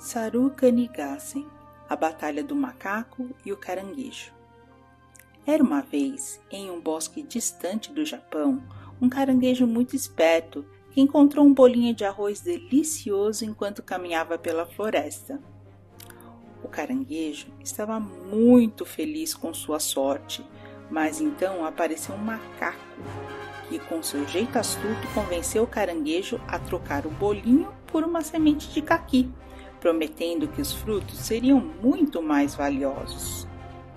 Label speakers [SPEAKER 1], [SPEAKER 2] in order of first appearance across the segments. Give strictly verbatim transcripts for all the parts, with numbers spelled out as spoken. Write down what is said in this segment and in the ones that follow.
[SPEAKER 1] Sarukanigassen, a Batalha do Macaco e o Caranguejo. Era uma vez, em um bosque distante do Japão, um caranguejo muito esperto que encontrou um bolinho de arroz delicioso enquanto caminhava pela floresta. O caranguejo estava muito feliz com sua sorte, mas então apareceu um macaco que, com seu jeito astuto, convenceu o caranguejo a trocar o bolinho por uma semente de caqui, prometendo que os frutos seriam muito mais valiosos.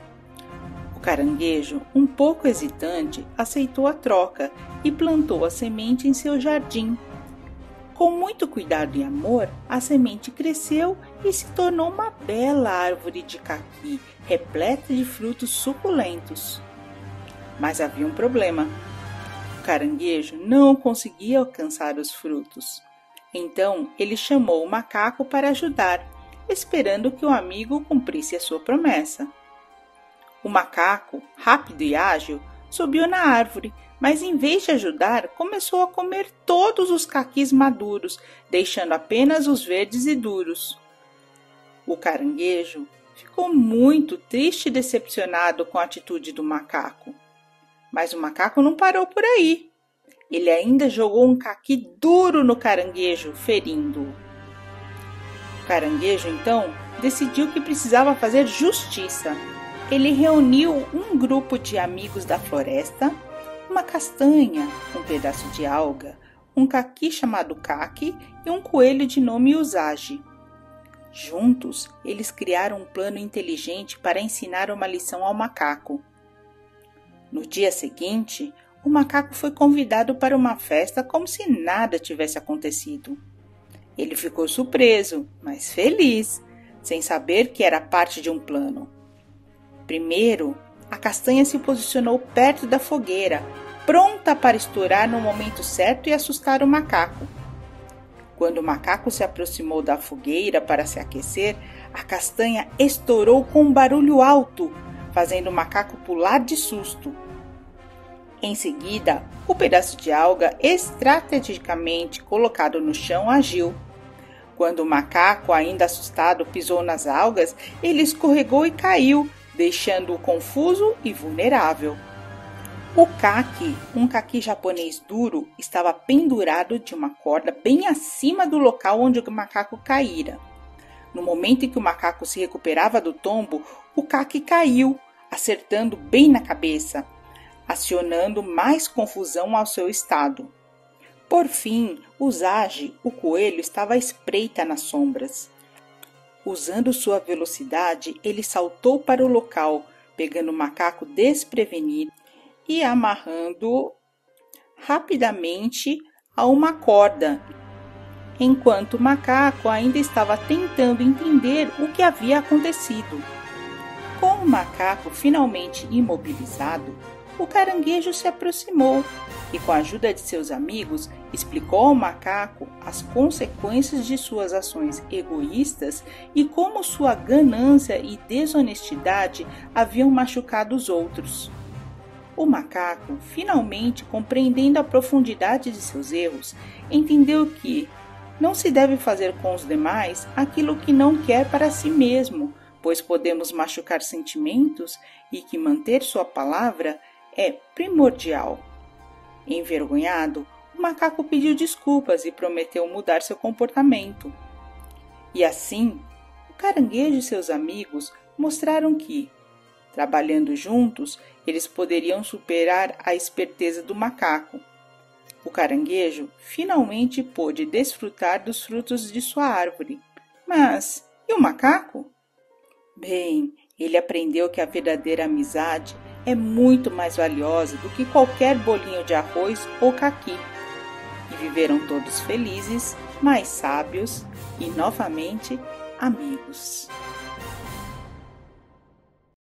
[SPEAKER 1] O caranguejo, um pouco hesitante, aceitou a troca e plantou a semente em seu jardim. Com muito cuidado e amor, a semente cresceu e se tornou uma bela árvore de caqui, repleta de frutos suculentos. Mas havia um problema. O caranguejo não conseguia alcançar os frutos. Então, ele chamou o macaco para ajudar, esperando que o amigo cumprisse a sua promessa. O macaco, rápido e ágil, subiu na árvore, mas em vez de ajudar, começou a comer todos os caquis maduros, deixando apenas os verdes e duros. O caranguejo ficou muito triste e decepcionado com a atitude do macaco. Mas o macaco não parou por aí. Ele ainda jogou um caqui duro no caranguejo, ferindo-o. O caranguejo, então, decidiu que precisava fazer justiça. Ele reuniu um grupo de amigos da floresta, uma castanha, um pedaço de alga, um caqui chamado caqui e um coelho de nome Usagi. Juntos, eles criaram um plano inteligente para ensinar uma lição ao macaco. No dia seguinte, o macaco foi convidado para uma festa como se nada tivesse acontecido. Ele ficou surpreso, mas feliz, sem saber que era parte de um plano. Primeiro, a castanha se posicionou perto da fogueira, pronta para estourar no momento certo e assustar o macaco. Quando o macaco se aproximou da fogueira para se aquecer, a castanha estourou com um barulho alto, fazendo o macaco pular de susto. Em seguida, o pedaço de alga estrategicamente colocado no chão agiu. Quando o macaco, ainda assustado, pisou nas algas, ele escorregou e caiu, deixando-o confuso e vulnerável. O caqui, um caqui japonês duro, estava pendurado de uma corda bem acima do local onde o macaco caíra. No momento em que o macaco se recuperava do tombo, o caqui caiu, acertando bem na cabeça, acionando mais confusão ao seu estado. Por fim, Usagi, o coelho, estava à espreita nas sombras. Usando sua velocidade, ele saltou para o local, pegando o macaco desprevenido e amarrando-o rapidamente a uma corda, enquanto o macaco ainda estava tentando entender o que havia acontecido. Com o macaco finalmente imobilizado, o caranguejo se aproximou e, com a ajuda de seus amigos, explicou ao macaco as consequências de suas ações egoístas e como sua ganância e desonestidade haviam machucado os outros. O macaco, finalmente compreendendo a profundidade de seus erros, entendeu que não se deve fazer com os demais aquilo que não quer para si mesmo, pois podemos machucar sentimentos e que manter sua palavra é primordial. Envergonhado, o macaco pediu desculpas e prometeu mudar seu comportamento. E assim, o caranguejo e seus amigos mostraram que, trabalhando juntos, eles poderiam superar a esperteza do macaco. O caranguejo finalmente pôde desfrutar dos frutos de sua árvore. Mas e o macaco? Bem, ele aprendeu que a verdadeira amizade é muito mais valiosa do que qualquer bolinho de arroz ou caqui. E viveram todos felizes, mais sábios e novamente amigos.